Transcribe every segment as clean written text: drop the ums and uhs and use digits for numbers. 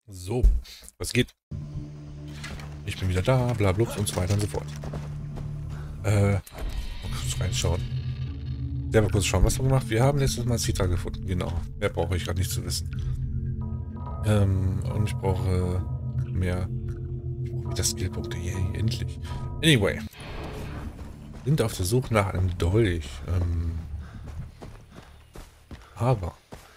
So, was geht? Ich bin wieder da, bla blub und so weiter und so fort. Mal kurz reinschauen. Selber kurz schauen, was haben wir gemacht? Wir haben letztes Mal Citra gefunden, genau. Mehr brauche ich gerade nicht zu wissen. Und ich brauche mehr. Ich brauche wieder Skillpunkte. Yay, endlich. Anyway. Sind auf der Suche nach einem Dolch. Aber.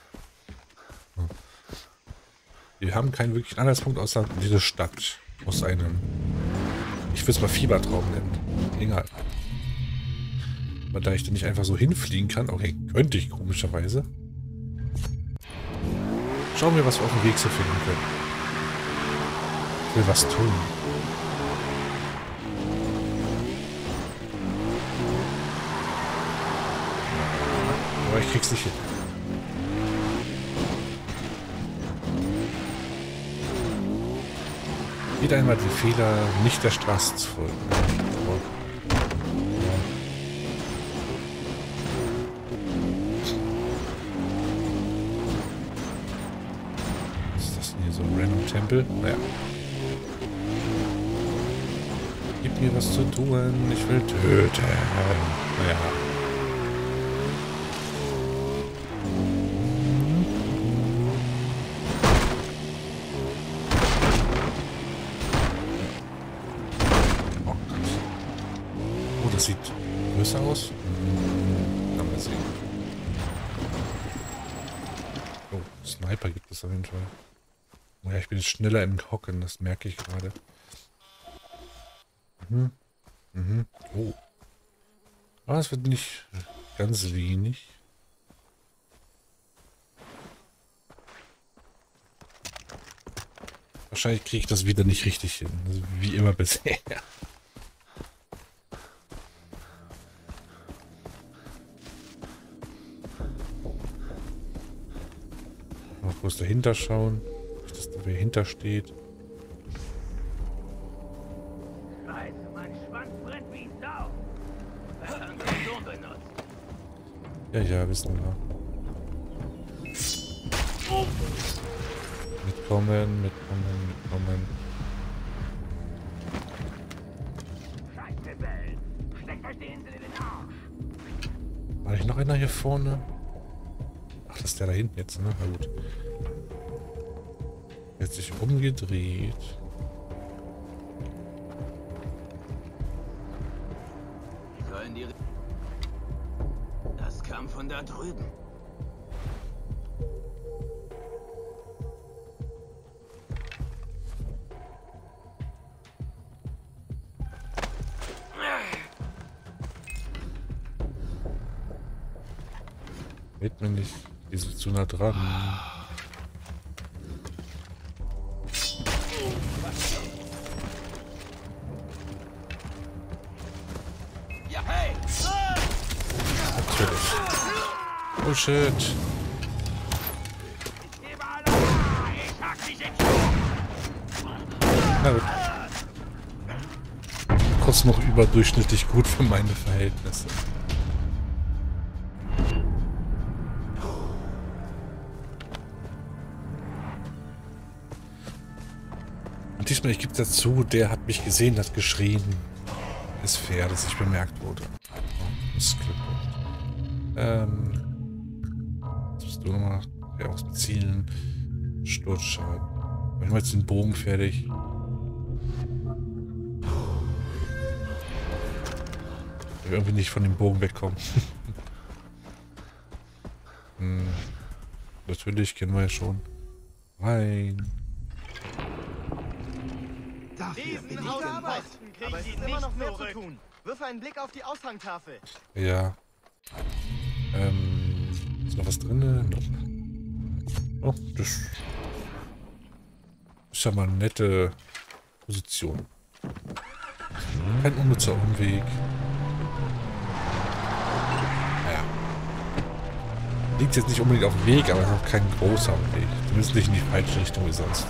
Wir haben keinen wirklichen Anhaltspunkt außer diese Stadt. Aus einem. Ich würde es mal Fiebertraum nennen. Egal. Aber da ich da nicht einfach so hinfliegen kann, okay, könnte ich komischerweise. Schauen wir, was wir auf dem Weg so finden können. Ich will was tun. Aber ich krieg's nicht hin. Wieder einmal den Fehler, nicht der Straße zu folgen. Was ist das denn hier, so ein random Tempel? Naja. Gib mir was zu tun, ich will töten. Naja. Das sieht größer aus. Kann man sehen. Oh, Sniper gibt es auf jeden Fall. Oh ja, ich bin jetzt schneller im Hocken, das merke ich gerade. Oh. Aber es wird nicht ganz wenig. Wahrscheinlich kriege ich das wieder nicht richtig hin. Also wie immer bisher. Mal kurz dahinter schauen, dass da wer hinter steht. Scheiße, mein Schwanz brennt wie Sau. So benutzt. Ja, wissen wir. Mitkommen. Scheiße, Welt. Steckt euch den Insel in den Arsch. War nicht noch einer hier vorne? Ach, das ist der da hinten jetzt, ne? Na gut. Jetzt sich umgedreht. Sollen die... Das kam von da drüben. Geht mir nicht. Die sind zu nah dran. Ja, hey! Natürlich. Oh shit. Ich gebe alle... Ich hack dich in Na gut. Trotzdem noch überdurchschnittlich gut für meine Verhältnisse. Und diesmal, ich gebe dazu, der hat mich gesehen, hat geschrien. Ist fair, dass ich bemerkt wurde. Oh, das Skript. Was bist du nochmal? Ja, was mit Zielen. Sturzschaden. Ich mache jetzt den Bogen fertig. Ich will irgendwie nicht von dem Bogen wegkommen. Natürlich kennen wir ja schon. Rein. Dafür bin ich gemacht. Aber es ist immer noch mehr zu tun. Wirf einen Blick auf die Aushangtafel. Ja. Ist noch was drin? Oh, das ist ja mal eine nette Position. Kein unnützer Umweg. Naja. Liegt jetzt nicht unbedingt auf dem Weg, aber auch kein großer Umweg. Zumindest nicht in die falsche Richtung wie sonst.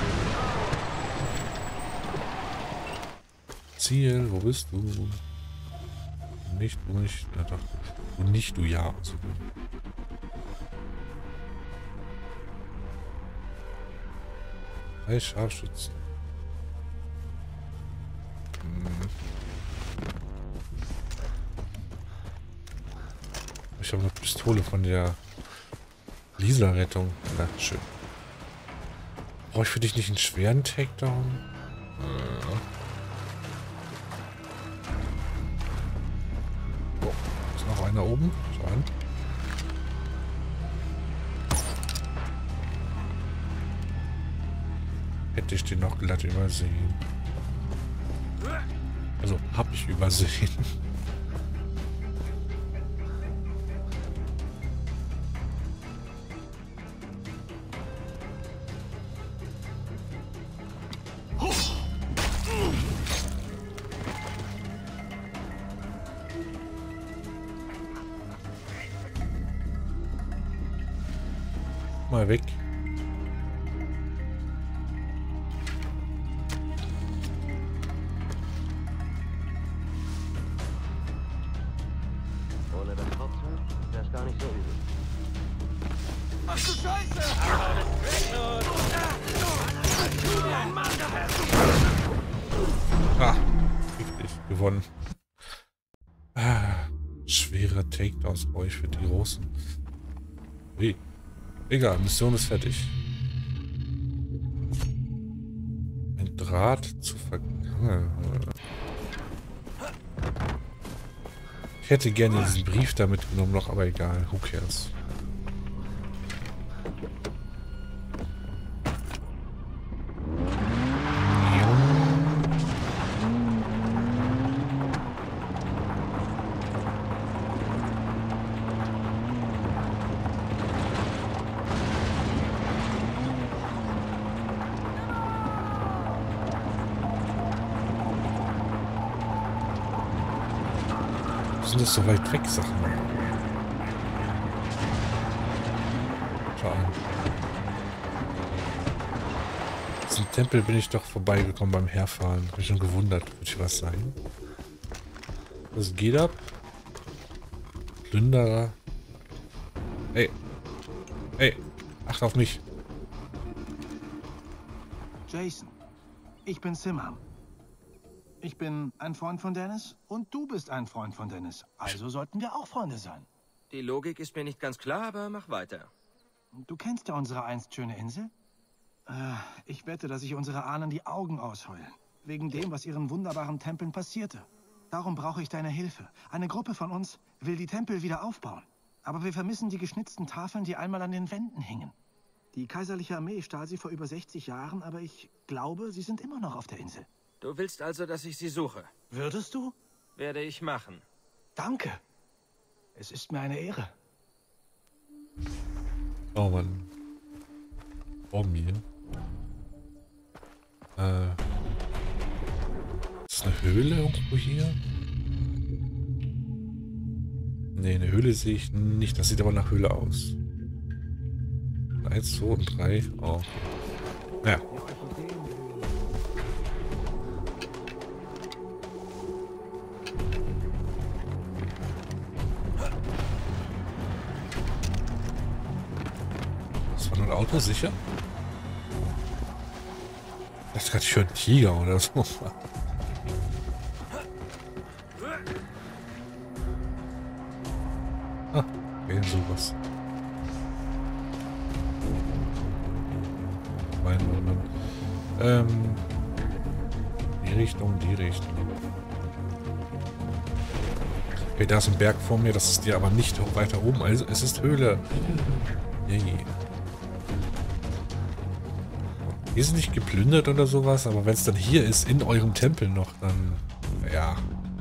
Ziel, wo bist du? Nicht, du nicht. Ja, doch. Du nicht, du ja. So gut. 3 Scharfschützen. Ich habe eine Pistole von der Lisa-Rettung. Na, schön. Brauche ich für dich nicht einen schweren Takedown? Oh, ist noch einer oben? Schau an. Hätte ich den noch glatt übersehen. Also, hab ich übersehen. Mal weg. Ohne das Hauptteil wär's gar nicht so übel. Ach du Scheiße! Ah, richtig, gewonnen. Ah, schwere Takedowns brauche ich für die Großen. Wie? Egal, Mission ist fertig. Ein Draht zu vergangen. Ich hätte gerne diesen Brief da mitgenommen noch, aber egal, who cares. Sind das so weit weg Sachen? Schau an. Diesen Tempel bin ich doch vorbeigekommen beim Herfahren. Hab mich schon gewundert, würde ich was sagen. Was geht ab? Plünderer. Hey. Hey. Achte auf mich. Jason, ich bin Simham. Ich bin ein Freund von Dennis und du bist ein Freund von Dennis. Also sollten wir auch Freunde sein. Die Logik ist mir nicht ganz klar, aber mach weiter. Du kennst ja unsere einst schöne Insel? Ich wette, dass sich unsere Ahnen die Augen ausheulen. Wegen dem, was ihren wunderbaren Tempeln passierte. Darum brauche ich deine Hilfe. Eine Gruppe von uns will die Tempel wieder aufbauen. Aber wir vermissen die geschnitzten Tafeln, die einmal an den Wänden hingen. Die kaiserliche Armee stahl sie vor über 60 Jahren, aber ich glaube, sie sind immer noch auf der Insel. Du willst also, dass ich sie suche? Würdest du? Werde ich machen. Danke. Es ist mir eine Ehre. Oh Mann. Vor mir. Ist eine Höhle irgendwo hier? Ne, eine Höhle sehe ich nicht. Das sieht aber nach Höhle aus. 1, 2 und 3. Oh. Ja. Das war nur ein Auto, sicher? Das ist gerade für ein Tiger oder so. Ah, okay, sowas. Die Richtung, die Richtung. Okay, da ist ein Berg vor mir, das ist dir aber nicht weiter oben, also es ist Höhle. Yay. Hier ist nicht geplündert oder sowas, aber wenn es dann hier ist, in eurem Tempel noch, dann, ja.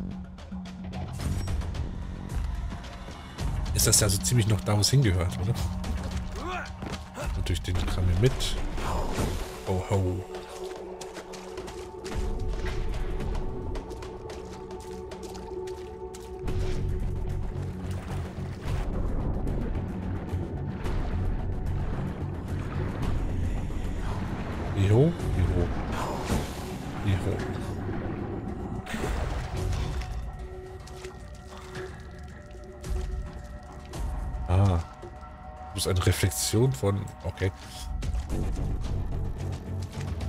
Ist das ja so ziemlich noch da, wo es hingehört, oder? Und durch den Kram hier mit. Oh ho. Wie hoch? Wie hoch? Wie hoch? Ah. Du bist eine Reflexion von... Okay.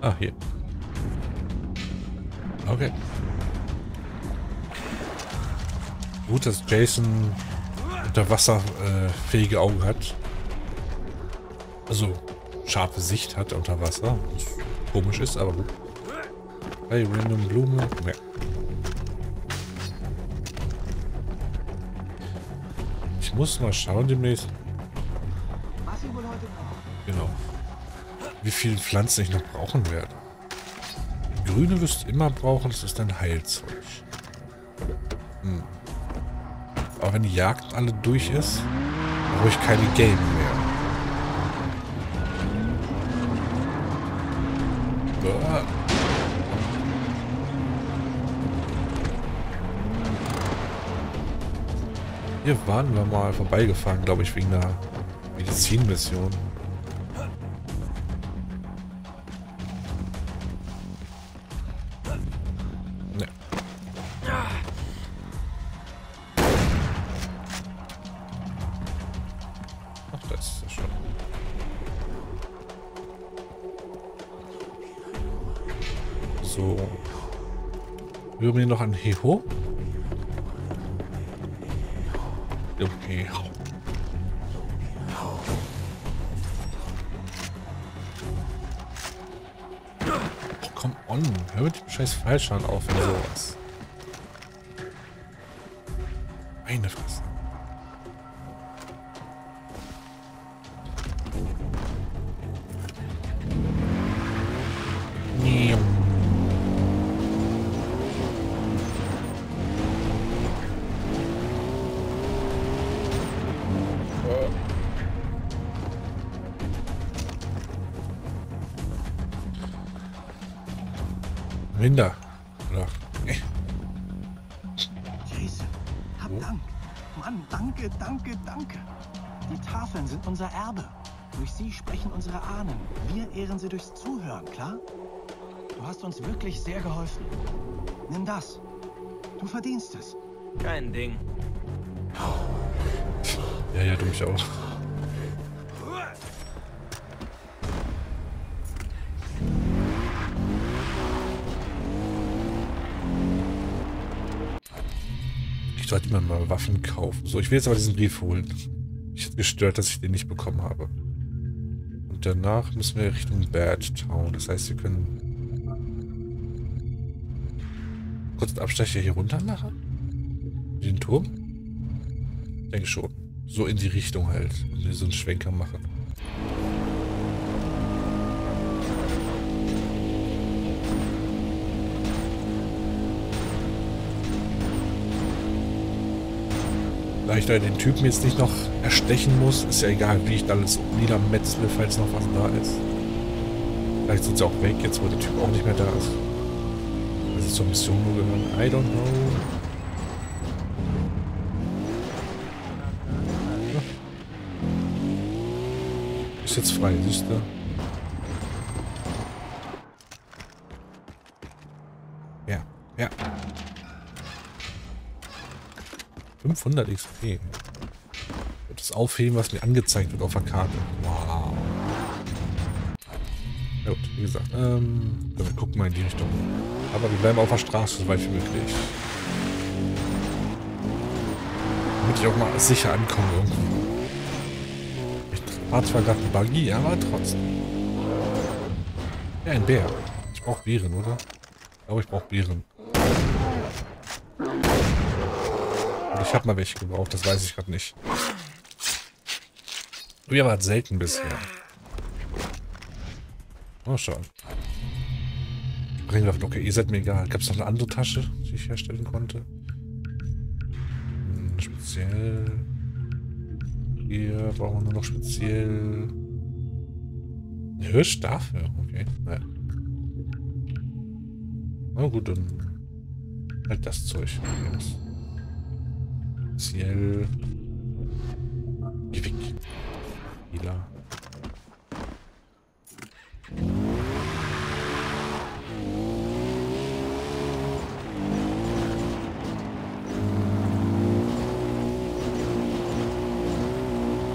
Ah, hier. Okay. Gut, dass Jason unter Wasser fähige Augen hat. Also scharfe Sicht hat unter Wasser. Was komisch ist, aber gut. Hey, random Blume. Ja. Ich muss mal schauen demnächst. Was Sie wohl heute brauchen? Genau. Wie viele Pflanzen ich noch brauchen werde. Grüne wirst du immer brauchen, das ist dann Heilzeug. Aber wenn die Jagd alle durch ist, brauche ich keine gelben mehr. Ah. Hier waren wir mal vorbeigefahren, glaube ich, wegen einer Medizinmission. Ne. Ach, das ist ja schon. So. Wir haben hier noch ein Heho. Okay. Oh, come on. Hör mit dem scheiß Fallschaden auf, wenn sowas. Meine Fresse. Nee. Minder. Oder? Jason, hab Dank. Mann, danke, danke, danke. Die Tafeln sind unser Erbe. Durch sie sprechen unsere Ahnen. Wir ehren sie durchs Zuhören, klar? Du hast uns wirklich sehr geholfen. Nimm das. Du verdienst es. Kein Ding. Ja, du mich auch. Ich sollte mir mal Waffen kaufen. So, ich will jetzt aber diesen Brief holen. Ich hätte gestört, dass ich den nicht bekommen habe. Und danach müssen wir Richtung Bad Town. Das heißt, wir können kurz einen Abstecher hier runter machen. Den Turm? Ich denke schon. So in die Richtung halt. Und so einen Schwenker machen. Da ich da den Typen jetzt nicht noch erstechen muss, ist ja egal, wie ich da alles niedermetzle, falls noch was da ist. Vielleicht sind sie auch weg, jetzt wo der Typ auch nicht mehr da ist. Das ist zur Mission nur gehören. I don't know. Ja. Ist jetzt frei, siehst du? Ja, ja. 500 XP. Das aufheben, was mir angezeigt wird auf der Karte. Wow. Ja gut, wie gesagt, wir gucken mal in die Richtung. Aber wir bleiben auf der Straße, so weit wie möglich. Damit ich auch mal sicher ankomme irgendwo. Ich war zwar gerade ein Buggy, aber trotzdem. Ja, ein Bär. Ich brauche Beeren, oder? Ich glaube, ich brauche Beeren. Ich habe mal welche gebraucht, das weiß ich gerade nicht. Wir waren selten bisher. Oh, schau. Okay, ihr seid mir egal. Gab es noch eine andere Tasche, die ich herstellen konnte? Speziell. Hier brauchen wir nur noch speziell. Eine Hirsch dafür. Okay, naja. Na gut, dann halt das Zeug. Speziell. Geh weg. Wieder.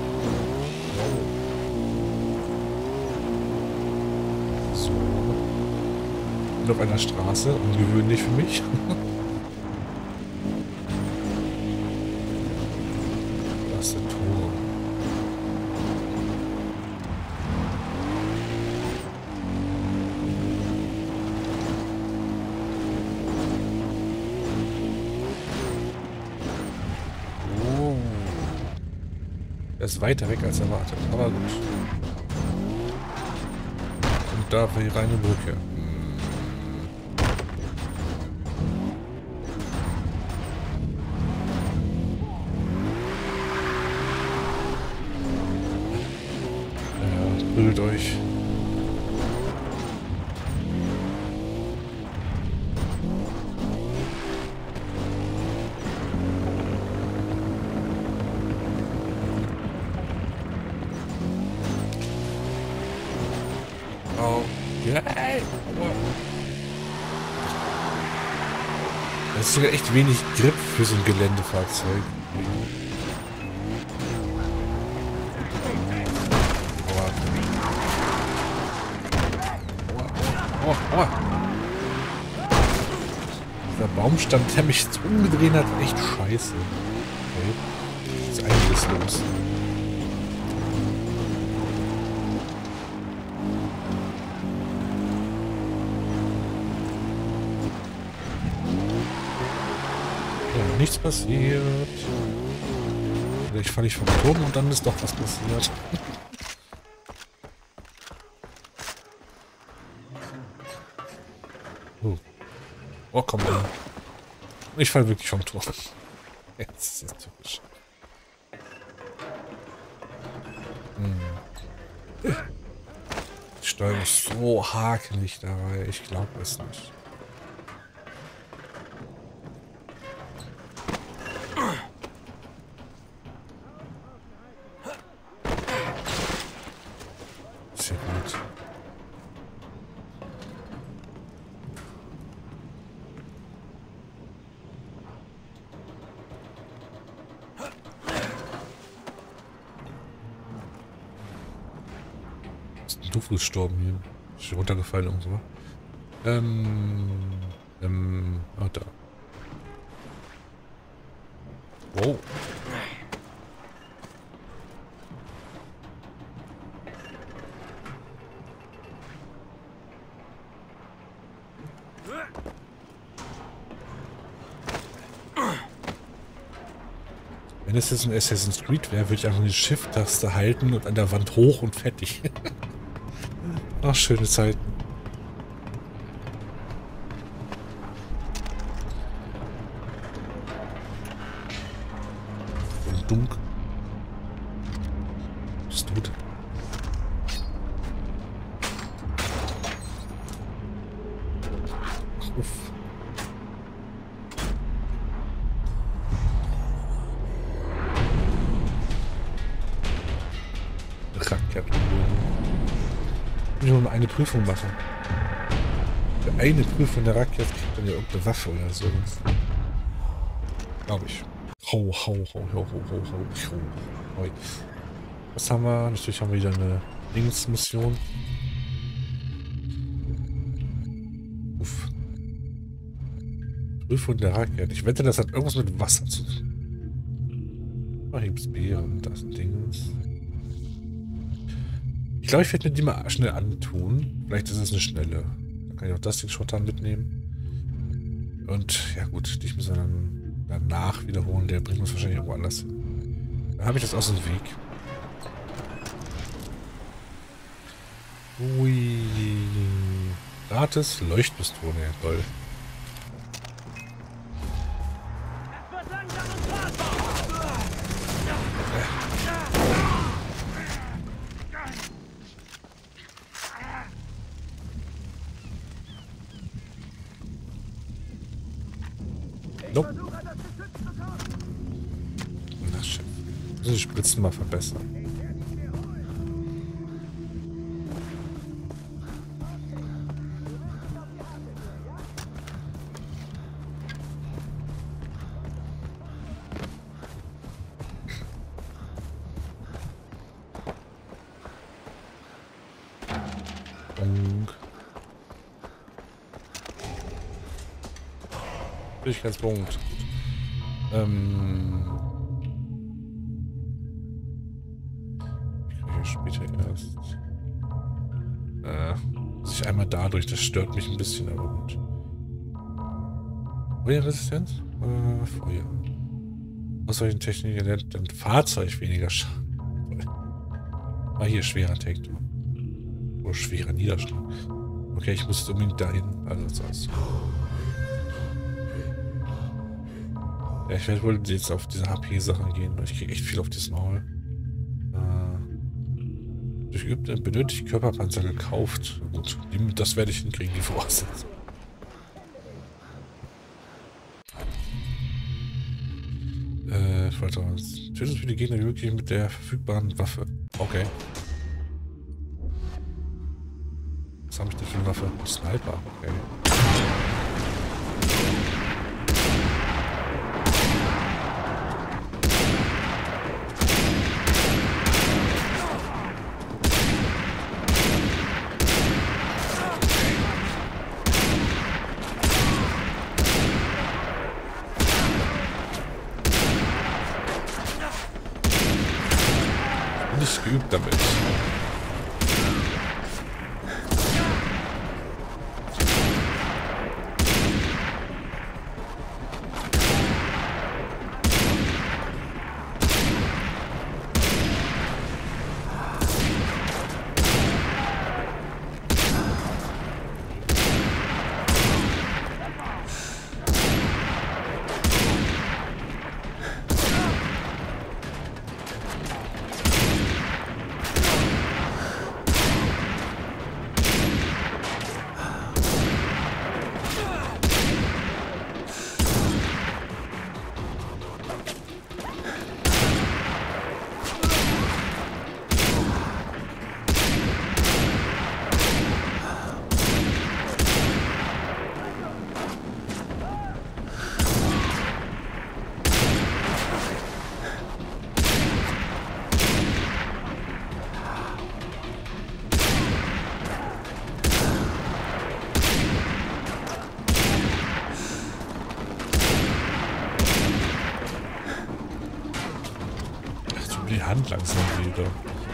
So. auf einer Straße. Ungewöhnlich für mich. Das ist der Turm. Oh. Er ist weiter weg als erwartet, aber gut. Und da wäre eine Brücke. Bildet euch. Oh, ja. Das ist sogar echt wenig Grip für so ein Geländefahrzeug. Oh. Dieser Baumstamm, der mich jetzt umgedreht hat, echt scheiße. Okay. Ist einiges los. Ja, nichts passiert. Vielleicht falle ich vom Turm und dann ist doch was passiert. Oh, komm her. Ich falle wirklich vom Turm. Jetzt ist es typisch. Die Steuerung ist so hakelig dabei. Ich glaube es nicht. Sehr gut. Doof gestorben hier. Ist runtergefallen und so. Oh, da. Wow. Wenn es jetzt ein Assassin's Creed wäre, würde ich einfach die Shift-Taste halten und an der Wand hoch und fertig. Ach, schöne Zeiten. Und Dunk. Ist tot. Uff. Raketen. Ich will nur eine Prüfung machen. Für eine Prüfung der Rakete kriegt man ja irgendeine Waffe oder so. Glaube ich. Hau. Was haben wir? Natürlich haben wir wieder eine Linksmission. Uff. Prüfung der Rakete. Ich wette, das hat irgendwas mit Wasser zu tun. Da gibt es Beeren, das sind Dings. Ich glaube, ich werde mir die mal schnell antun. Vielleicht ist es eine schnelle. Dann kann ich auch das den Schottern mitnehmen. Und ja gut, die müssen wir dann danach wiederholen. Der bringt uns wahrscheinlich irgendwo anders hin. Dann habe ich das aus dem Weg. Ui. Gratis Leuchtpistole, ja toll. Nope. Na shit. Müssen die Spritzen mal verbessern. Fähigkeitspunkt. Ich kriege später erst. Sich einmal dadurch, das stört mich ein bisschen, aber gut. Feuerresistenz? Feuer. Aus solchen Techniken lernt ein Fahrzeug weniger Schaden. Ah, hier schwerer Take-Down. Oder schwerer Niederschlag. Okay, ich muss unbedingt dahin. Also sonst. Ja, ich werde wohl jetzt auf diese HP-Sachen gehen. Ich kriege echt viel auf das Maul. Durch geübte benötigt Körperpanzer gekauft. Gut, das werde ich hinkriegen, die Voraussetzung. Töten für die Gegner wirklich mit der verfügbaren Waffe. Okay. Was habe ich denn für eine Waffe? Sniper, okay. Nicht geübt damit. Die Hand langsam wieder.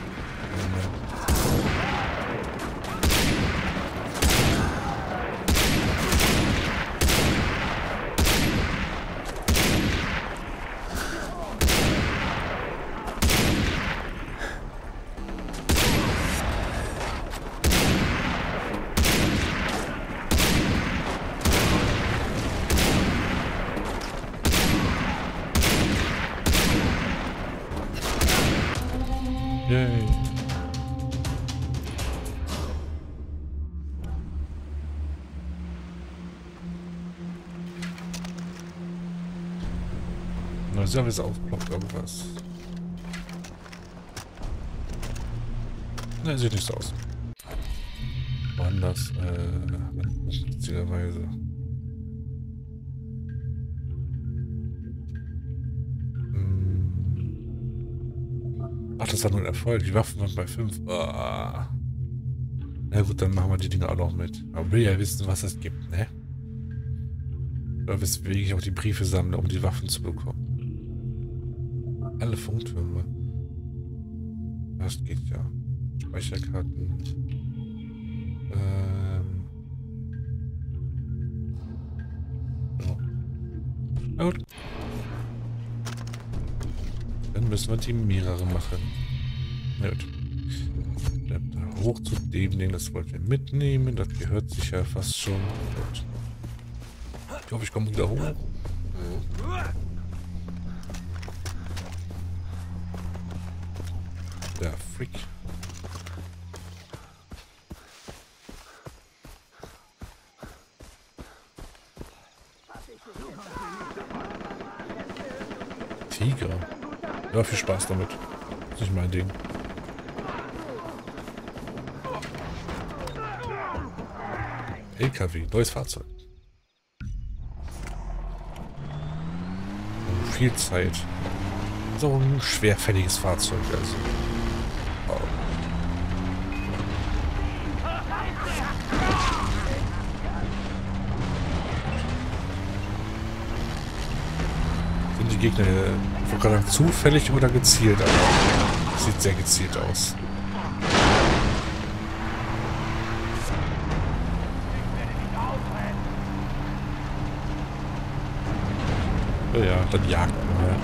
Yay. Na, sie haben jetzt aufgeploppt, irgendwas. Ne, sieht nicht so aus. Woanders, witzigerweise. Ach, das hat nur ein Erfolg. Die Waffen waren bei 5. Na gut, dann machen wir die Dinge auch noch mit. Aber will ja wissen, was es gibt, ne? Oder weswegen ich auch die Briefe sammle, um die Waffen zu bekommen. Alle Funktürme. Das geht ja. Speicherkarten. Ja. Na gut. Dann müssen wir die mehrere machen. Na gut. Dann hoch zu dem Ding, das wollten wir mitnehmen. Das gehört sich ja fast schon. Gut. Ich hoffe, ich komme wieder hoch. Der Freak. Tiger. Ja, viel Spaß damit. Das ist nicht mein Ding. LKW, neues Fahrzeug. Oh, viel Zeit. So ein schwerfälliges Fahrzeug, also. Wow. die Gegner ich wollte gerade sagen, zufällig oder gezielt, aber sieht sehr gezielt aus. Ja, dann jagt man halt.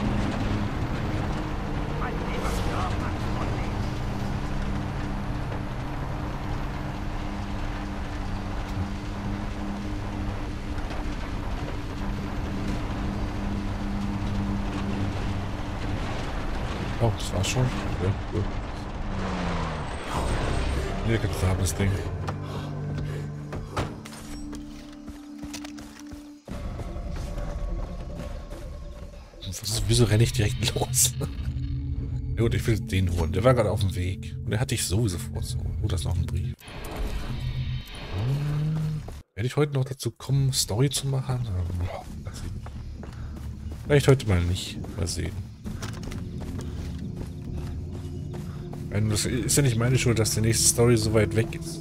Oh, das war's schon. Ja, cool. Hier gibt's da das Ding. Wieso renne ich direkt los? Ja gut, ich will den holen. Der war gerade auf dem Weg. Und der hatte ich sowieso vor. So. Oh, da ist noch ein Brief. Werde ich heute noch dazu kommen, Story zu machen? Vielleicht heute mal nicht. Mal sehen. Das ist ja nicht meine Schuld, dass die nächste Story so weit weg ist.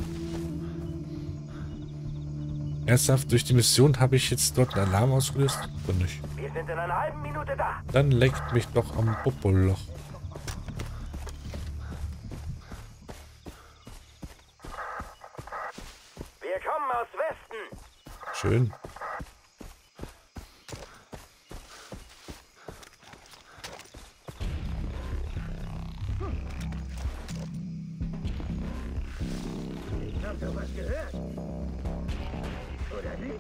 Ernsthaft, durch die Mission habe ich jetzt dort einen Alarm ausgelöst? Oder nicht? Wir sind in einer halben Minute da. Dann leckt mich doch am Popoloch. Wir kommen aus Westen. Schön. Ich hab doch was gehört. Oder nicht?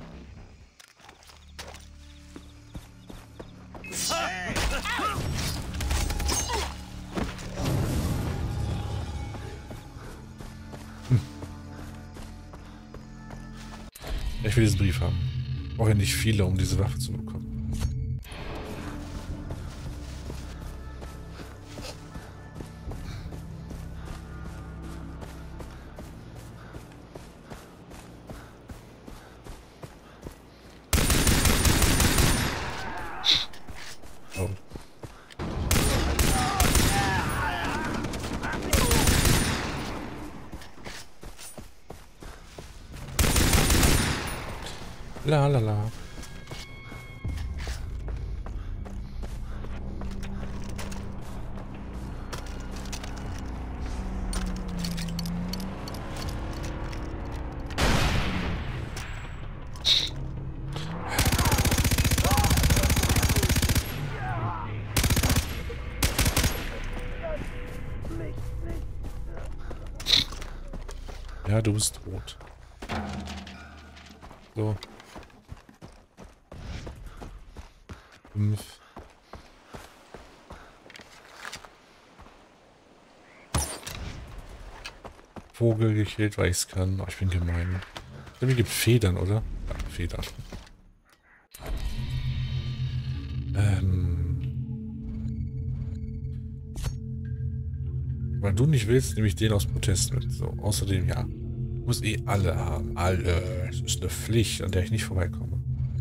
Ich will diesen Brief haben. Ich brauche ja nicht viele, um diese Waffe zu bekommen. Oh. La la la. Ja, du bist tot. So. 5. Vogel gekillt, weil ich es kann. Oh, ich bin gemein. Mir gibt Federn, oder? Ja, Federn. Weil du nicht willst, nehme ich den aus Protest mit. So, außerdem, ja. Muss eh alle haben. Alle. Es ist eine Pflicht, an der ich nicht vorbeikomme.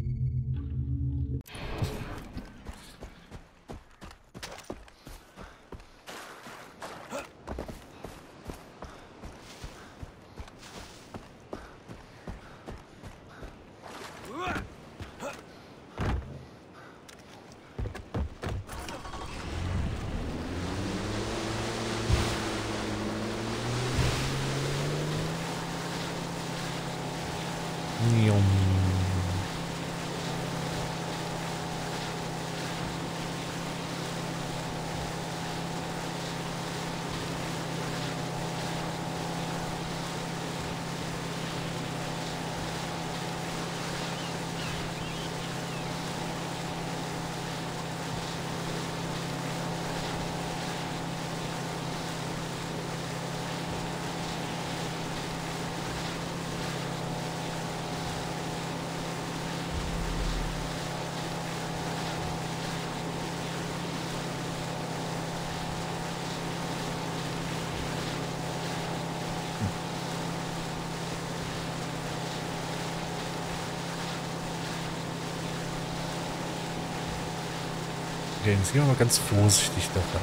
Okay, jetzt gehen wir mal ganz vorsichtig daran.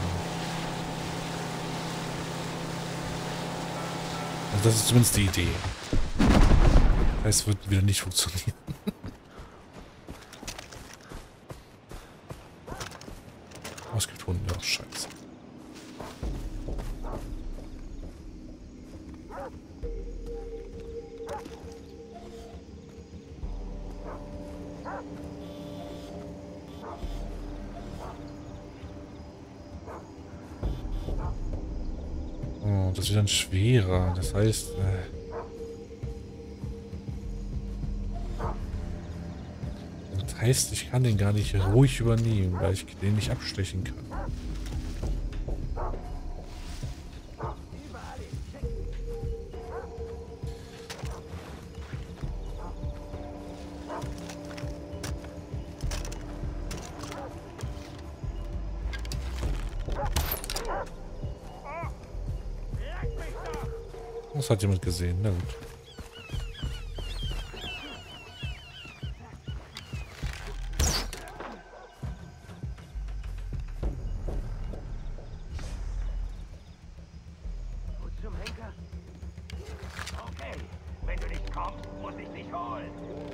Also das ist zumindest die Idee. Es wird wieder nicht funktionieren. Oh, das wird dann schwerer. Das heißt... Das heißt, ich kann den gar nicht ruhig übernehmen, weil ich den nicht abstechen kann. Das hat jemand gesehen, na gut. Gut zum Henker? Okay, wenn du nicht kommst, muss ich dich holen.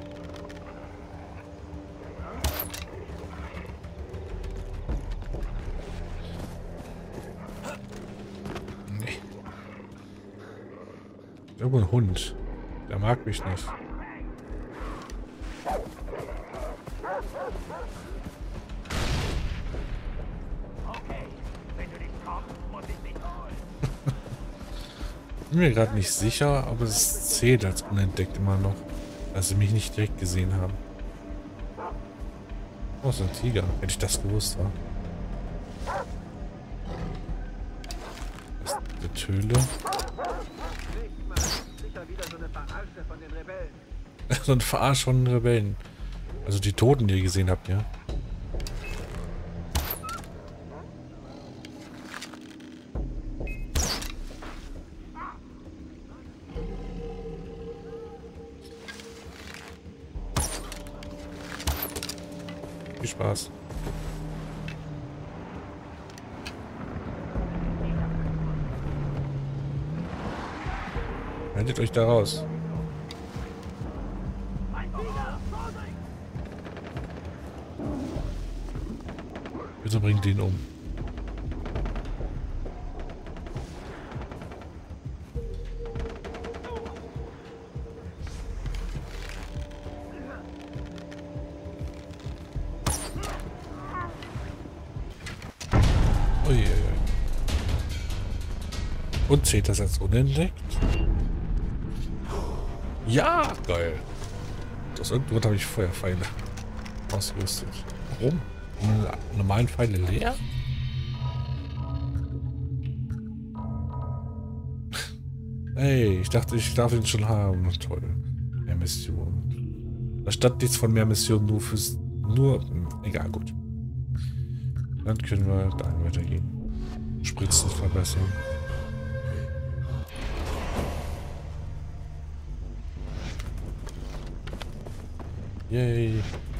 Nee. Irgendwo ein Hund. Der mag mich nicht. Okay, wenn du nicht kommst, muss ich dich holen. Bin mir gerade nicht sicher, aber es zählt als unentdeckt immer noch, dass sie mich nicht direkt gesehen haben. Oh, so ein Tiger. Hätte ich das gewusst, war. Das ist eine Töle. Sicher wieder so eine Verarsche von den Rebellen. So ein Verarsch von den Rebellen. Also die Toten, die ihr gesehen habt, ja. Viel Spaß. Haltet euch da raus. Bitte bringt den um. Uiuiui. Und zählt das als unentdeckt? Ja, geil. Aus irgendeinem Grund habe ich Feuerpfeile ausgerüstet. Warum? Normalen Pfeile leer? Ey, ich dachte, ich darf ihn schon haben. Toll. Mehr Missionen. Da stand nichts von mehr Missionen, nur fürs... Egal, gut. Dann können wir da weitergehen. Spritzen verbessern. Yay.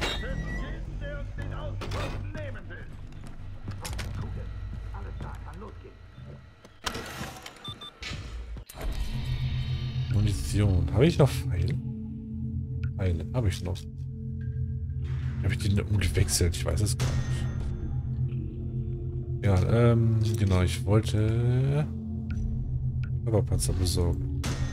Munition. Habe ich noch Pfeile? Pfeile. Habe ich noch. Habe ich die umgewechselt? Ich weiß es gar nicht. Ja, genau. Ich wollte Körperpanzer besorgen.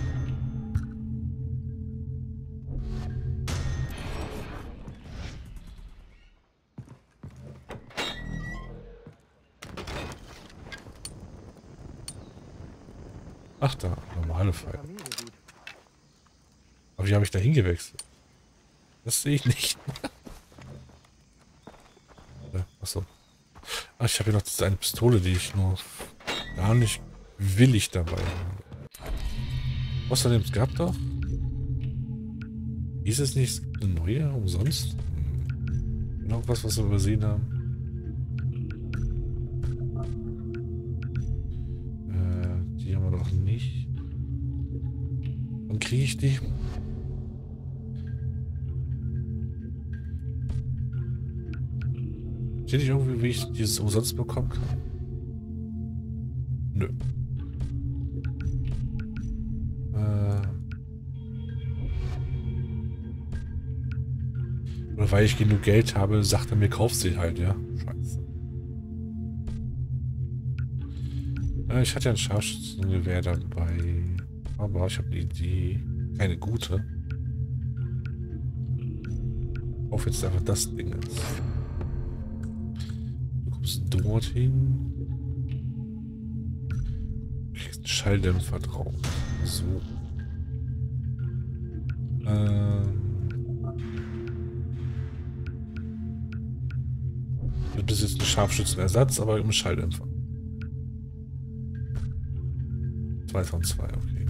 Ach da, normale Pfeile. Aber wie habe ich da hingewechselt? Das sehe ich nicht. Achso. Ach, ich habe hier noch diese eine Pistole, die ich noch gar nicht willig dabei habe. Außerdem, es gab doch... Ist es nicht eine neue, umsonst? Noch was wir übersehen haben? Die haben wir noch nicht. Wann kriege ich die? Sehe ich irgendwie, wie ich dieses umsonst bekommen kann? Nö. Oder weil ich genug Geld habe, sagt er mir, kauf sie halt, ja? Scheiße. Ich hatte ja ein Scharfschützengewehr dabei. Aber ich habe eine Idee. Keine gute. Auf jetzt einfach das Ding ist. Du kommst dorthin. kriegst einen Schalldämpfer drauf. So. Das ist jetzt ein Scharfschützenersatz, aber im Schalldämpfer. 2 von 2, okay.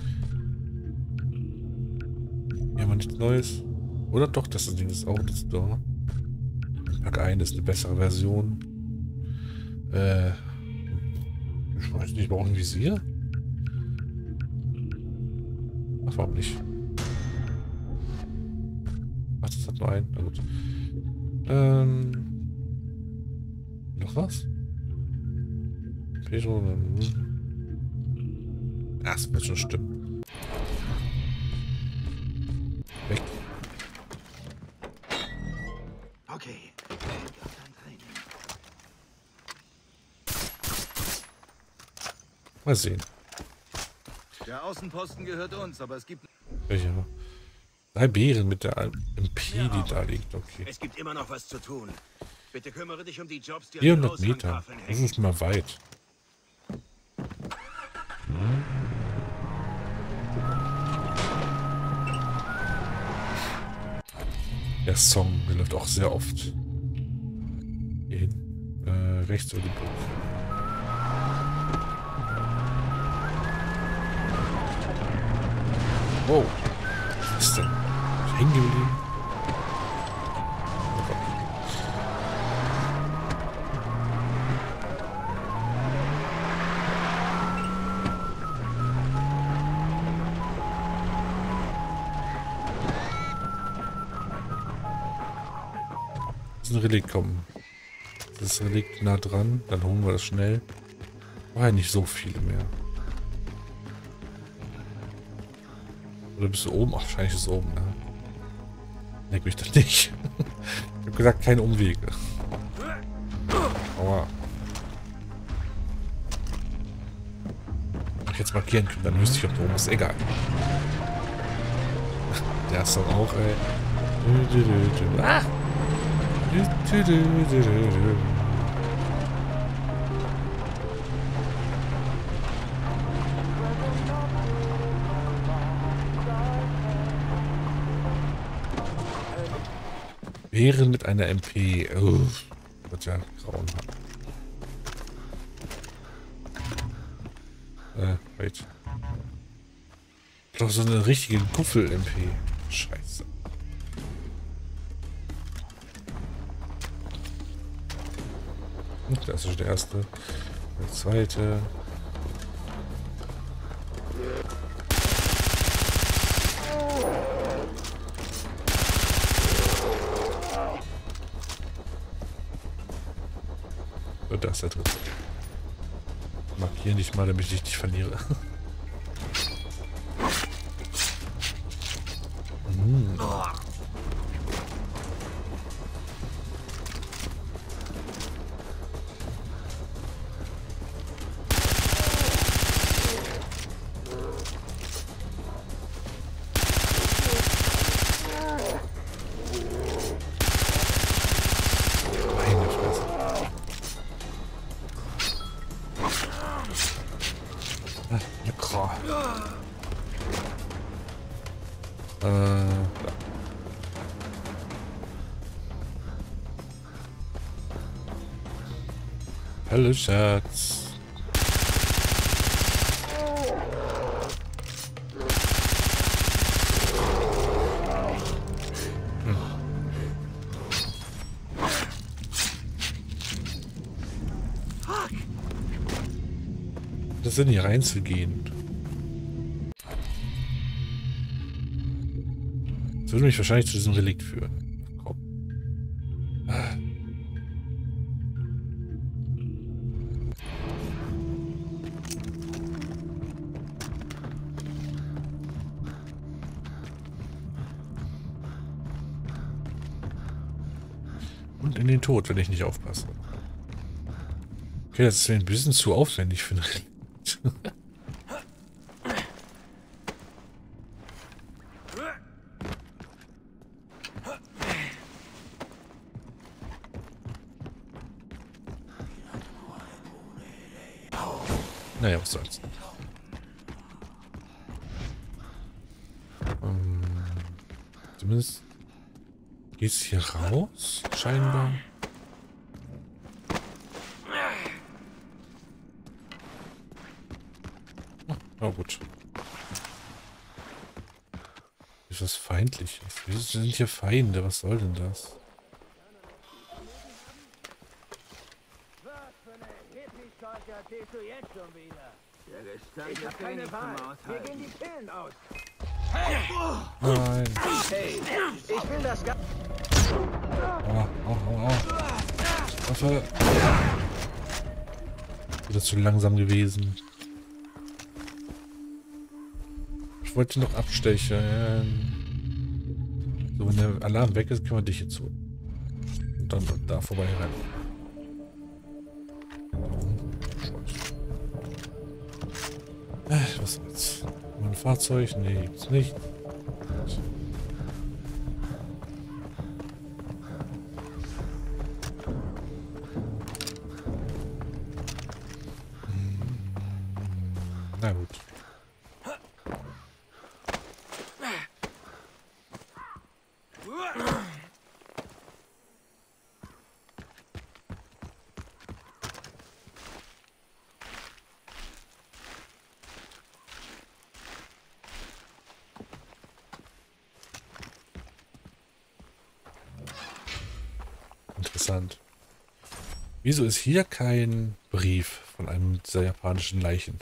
Hier haben wir nichts Neues. Oder doch, das Ding ist auch das da. Pack 1 ist eine bessere Version. Ich weiß nicht, warum ein Visier? Ach, warum nicht? Ach, das hat nur einen. Na gut. Noch was? Pedro. Ja, das wird schon stimmen. Weg. Okay. Mal sehen. Der Außenposten gehört uns, aber es gibt... Welche? 3 Beeren mit der MP, die da liegt. Okay. Es gibt immer noch was zu tun. Bitte kümmere dich um die Jobs, die an 400 den Meter. Aushangtafeln Das hängen. ist mal weit. Der Song, der läuft auch sehr oft. Hier hin. Rechts über die Brücke. Wow. Was ist denn? Hängen geblieben? Oh Gott. Das ist ein Relikt, komm. Das ist ein Relikt nah dran, dann holen wir das schnell. War ja nicht so viele mehr. Oder bist du oben? Ach, wahrscheinlich ist es oben, ne? Leck mich das nicht. Ich hab gesagt, keine Umwege. Aua. Wenn ich jetzt markieren können, dann wüsste ich, ob da oben ist. Egal. Der ist dann auch, ey. Ah! Bären mit einer MP. Oh, wird ja grauenhaft. Wait. Doch so eine richtige Guffel-MP. Scheiße. Das ist der erste. Der zweite. Und das ist der dritte. Markieren dich mal, damit ich dich nicht verliere. Meine Fresse. Lecker. Ja. Hallo Schatz. Das sind hier reinzugehen. Das würde mich wahrscheinlich zu diesem Relikt führen. Komm. Und in den Tod, wenn ich nicht aufpasse. Okay, das ist mir ein bisschen zu aufwendig für ein Relikt. Naja, was soll's. Zumindest geht's hier raus, scheinbar. Oh, gut. Ist was Feindliches? Wir sind hier Feinde, was soll denn das? Was für eine Hippie-Scheiße erzählst du jetzt schon wieder? Der Gestank Ich hab keine Wahl. Mir gehen die Pillen aus. Nein. Hey, ich will das gar... Waffe. Wieder zu langsam gewesen. Ich wollte noch abstechen. So, wenn der Alarm weg ist, können wir dich jetzt so. Und dann da vorbei rennen. Was jetzt? Mein Fahrzeug? Nee, gibt's nicht. Na gut. Interessant. Wieso ist hier kein Brief von einem dieser japanischen Leichen?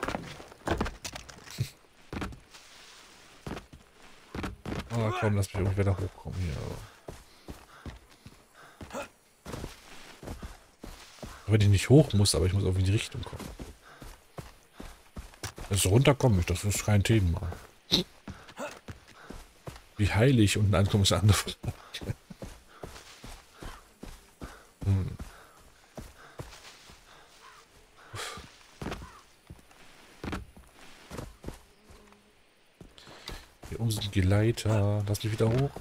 Oh, komm, lass mich irgendwer da hochkommen hier. Wenn ich nicht hoch muss, aber ich muss irgendwie in die Richtung kommen. Also runterkomme ich, das ist kein Thema. Wie heilig unten ankommen ist eine andere Frage. Hier oben sind die Leiter. Lass mich wieder hoch.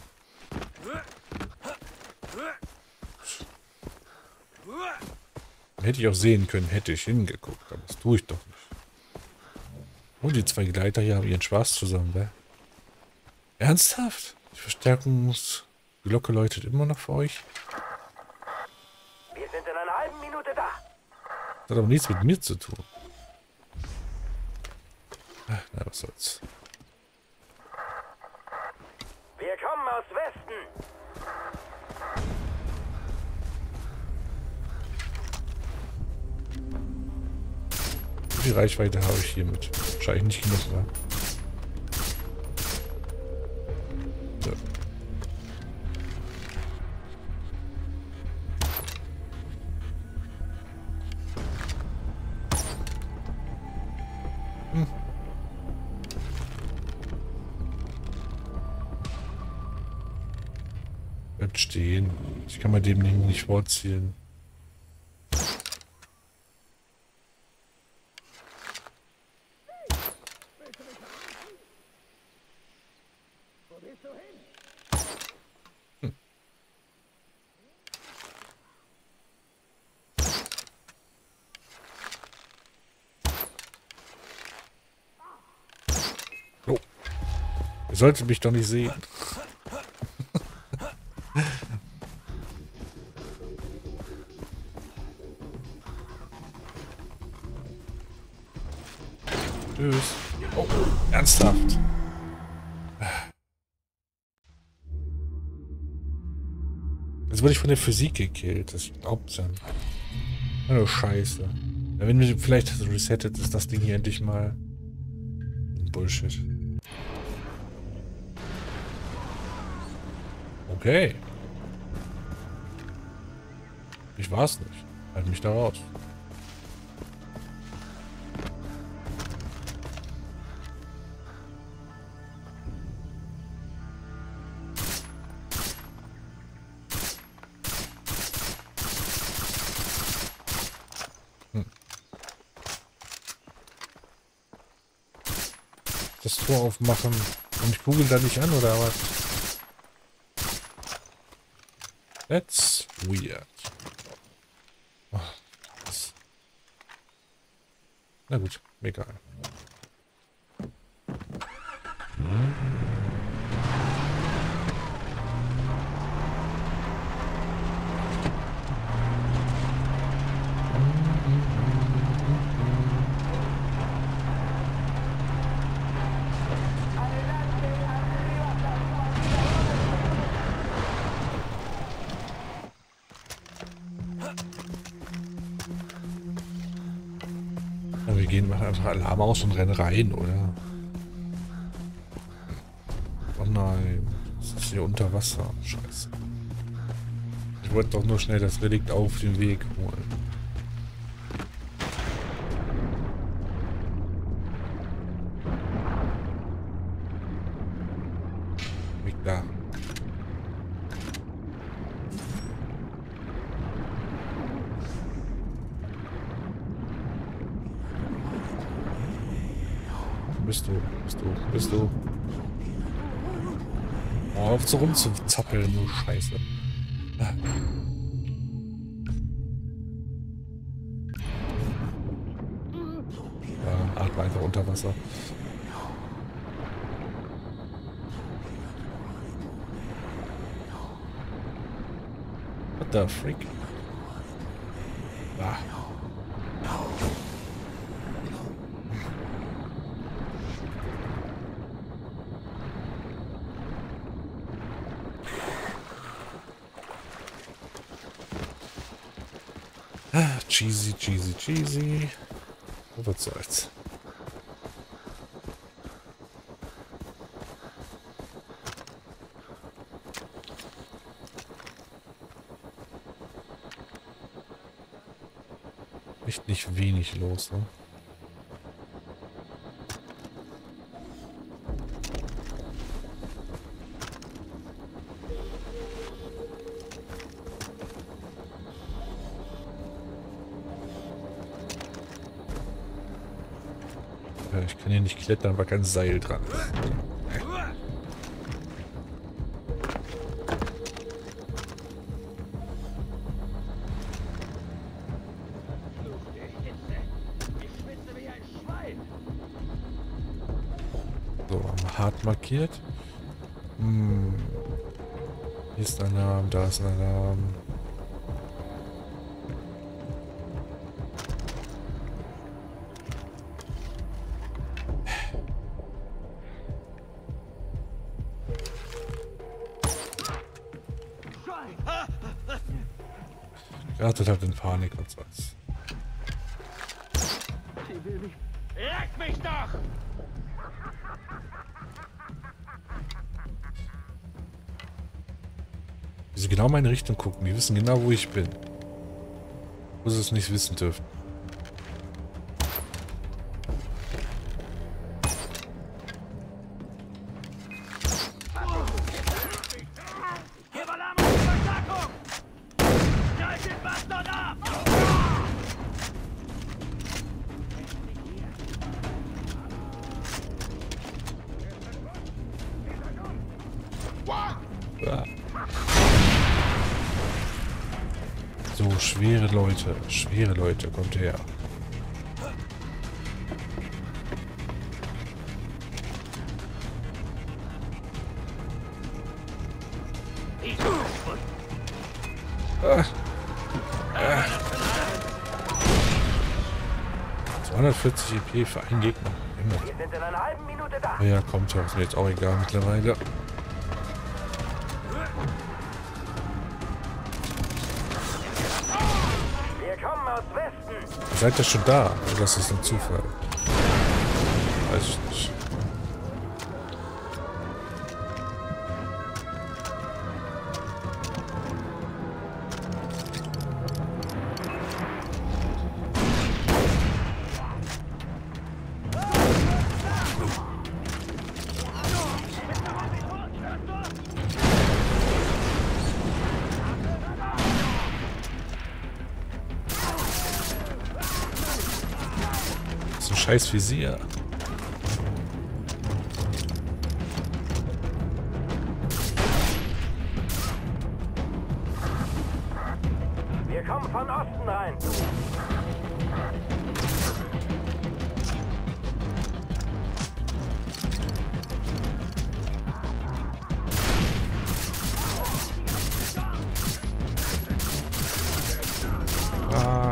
Hätte ich auch sehen können, hätte ich hingeguckt, aber das tue ich doch nicht. Und die zwei Gleiter hier haben ihren Spaß zusammen, wer? Ernsthaft? Die Verstärkungsglocke läutet immer noch für euch? Wir sind in einer halben Minute da. Das hat aber nichts mit mir zu tun. Ach, na, was soll's. Wir kommen aus Westen. Wie viel Reichweite habe ich hiermit? Wahrscheinlich nicht genug, oder? So. Bleibt stehen. Ich kann bei dem Ding nicht vorzielen. Oh. Ihr solltet mich doch nicht sehen. Tschüss. Oh, ernsthaft. Jetzt wurde ich von der Physik gekillt. Das glaubt's ja nicht. Oh, Scheiße. Ja, wenn wir vielleicht resettet, ist das Ding hier endlich mal Bullshit. Okay. Ich war's nicht. Halt mich da raus. Das Tor aufmachen und ich kugel da nicht an, oder was? That's weird. Oh, was? Na gut, egal. gehen, machen einfach Alarm aus und rennen rein, oder? Oh nein. Das ist hier unter Wasser. Scheiße. Ich wollte doch nur schnell das Relikt auf den Weg holen. Weg da. Bist du? Oh, auf so rumzuzappeln, du Scheiße. Ja, atme einfach unter Wasser. What the freak? Ah. Cheesy. Was soll's. Echt nicht wenig los, ne? Ja, ich kann hier nicht klettern, aber kein Seil dran. So, hart markiert. Hier ist ein Alarm, da ist ein Alarm. Geratet halt in Panik und was. Leck mich doch! Wie sie genau in meine Richtung gucken, die wissen genau, wo ich bin. Wo sie es nicht wissen dürfen. Gib Alarm auf die Verstärkung! Schalt den Bastard ab! Ja. So, schwere Leute, kommt her. Ah. Ah. 240 EP für einen Gegner. Wir sind in einer halben Minute da. Ja, kommt ja, ist mir jetzt auch egal mittlerweile. Wir kommen aus Westen. Seid ihr schon da? Oder ist das ein Zufall? Weiß ich nicht. So ein scheiß Visier. Wir kommen von Osten rein. Ah.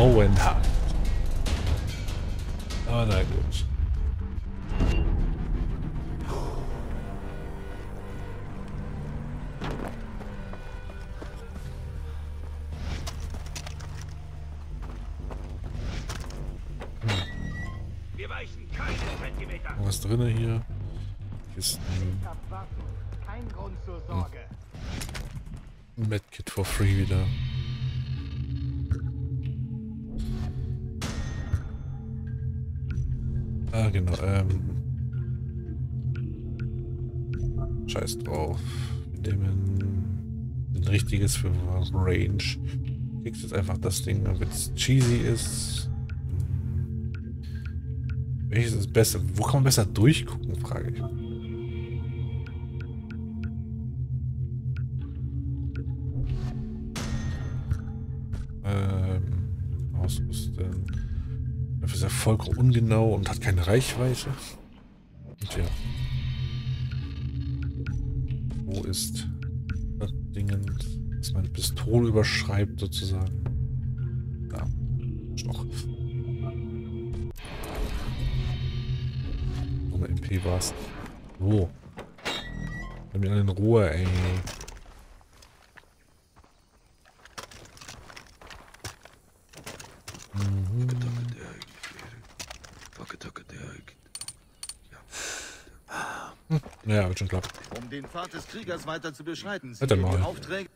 grauenhaft. Aber na gut. Wir weichen keinen Zentimeter. Was drin hier? Ist Ich hab Waffen. Kein Grund zur Sorge. ein Medkit for free wieder. Ah, genau, scheiß drauf. Wir nehmen ein richtiges für Range. Kriegst jetzt einfach das Ding, damit es cheesy ist. Welches ist besser? Wo kann man besser durchgucken, frage ich. Ausrüsten. Dafür ist er vollkommen ungenau und hat keine Reichweite. Und ja. Wo ist das Ding, das meine Pistole überschreibt, sozusagen? Da. Doch. So eine MP war es. Wo? Nimm mich alle in Ruhe, ey. Ja, wird schon klappen. Um den Pfad des Kriegers weiter zu beschreiten, Bitte ziehen wir die mal. Aufträge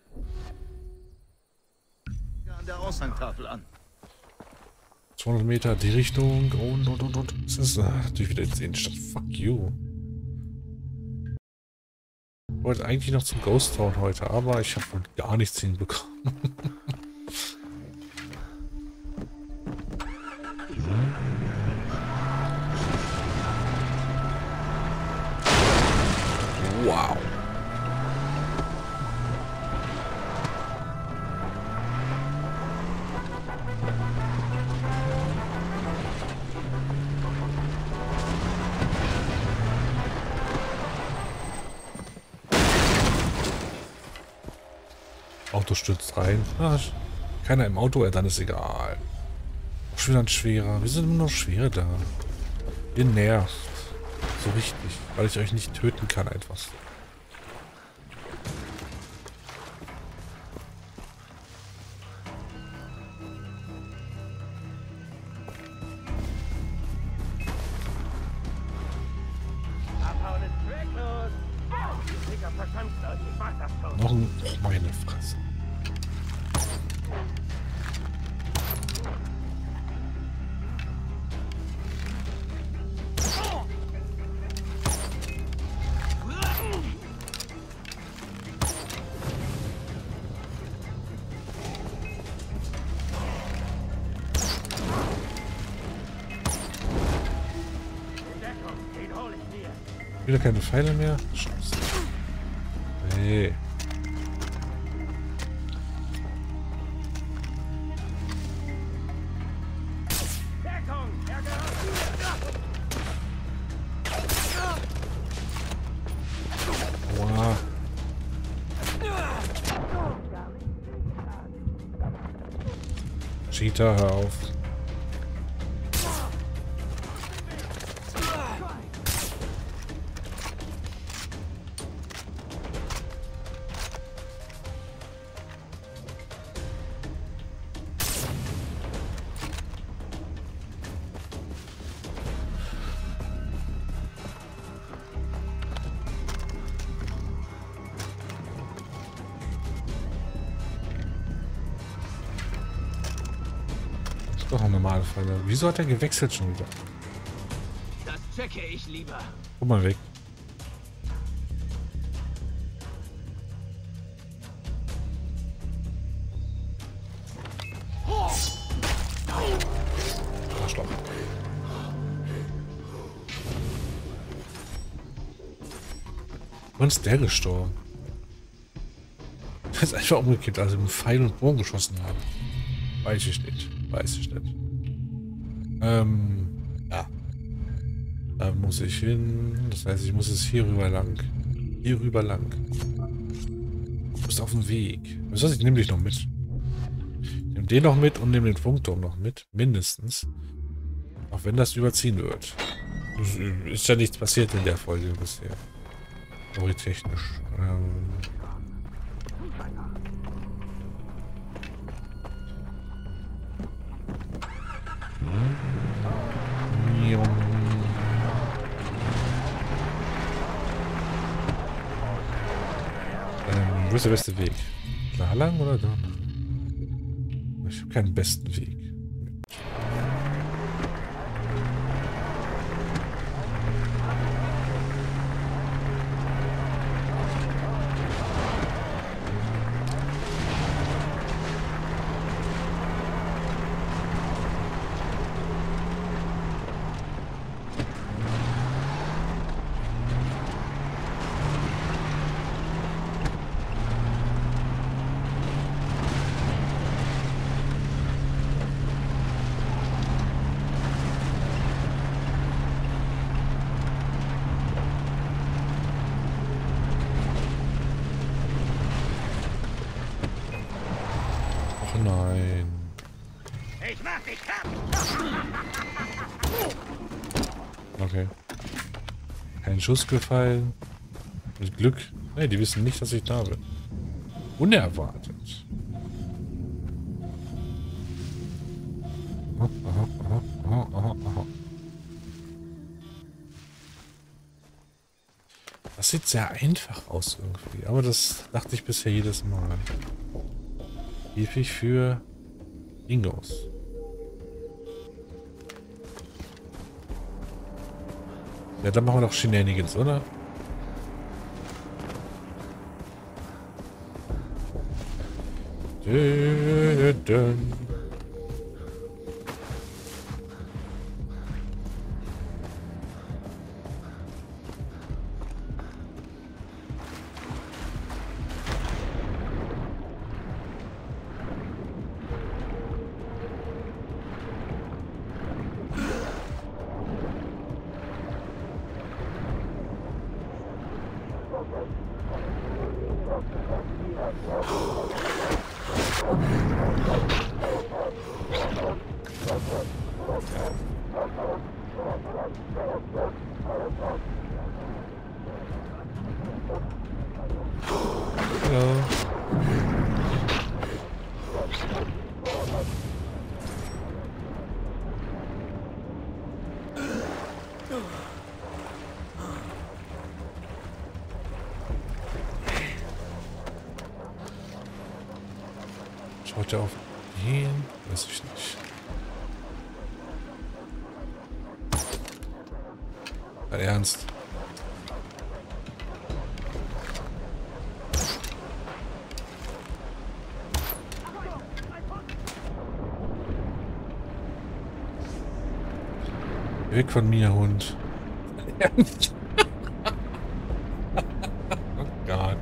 an der Aushangtafel an. 200 Meter die Richtung und. Das ist natürlich wieder jetzt Innenstadt. Fuck you. Ich wollte eigentlich noch zum Ghost Town heute, aber ich habe wohl gar nichts hinbekommen. Wow. Auto stürzt rein. Ah, keiner im Auto, dann ist egal. Schon wieder ein schwerer. Wir sind immer noch schwere da. Ihr nervt. So richtig. Weil ich euch nicht töten kann einfach. Abhauen ist zwecklos. Die Dicker vertanzt euch. Ich mach das schon. Noch ein... Oh, meine Fresse. Deckung, den hol ich mir. Wieder keine Pfeile mehr? Scheiße. Nee. Deckung, er gehört mir. Aua. Cheater, hör auf. Doch eine normale Falle. Wieso hat er gewechselt schon wieder? Das checke ich lieber. Guck mal weg. Arschloch. Wann ist der gestorben? Der ist einfach umgekippt, als wir mit Pfeil und Bogen geschossen haben. Weiß ich nicht. Weiß ich nicht. Ja. Da muss ich hin. Das heißt, ich muss es hier rüber lang. Hier rüber lang. Du bist auf dem Weg. Was heißt, ich nehme dich noch mit. Ich nehme Nimm den noch mit und nimm den Funkturm noch mit. Mindestens. Auch wenn das überziehen wird. Ist ja nichts passiert in der Folge bisher. Storytechnisch. Wo ist der beste Weg? Da lang oder da? Ich habe keinen besten Weg. Nein. Ich mach dich kaputt. Okay. Kein Schuss gefallen. Mit Glück. Hey, die wissen nicht, dass ich da bin. Unerwartet. Das sieht sehr einfach aus irgendwie. Aber das dachte ich bisher jedes Mal. Käfig für Dingos. Ja, dann machen wir doch Shenanigans, oder? Hallo. Schaut er auf ihn? Weiß ich nicht. Dein Ernst? Weg von mir, Hund. Ernst? Oh Gott.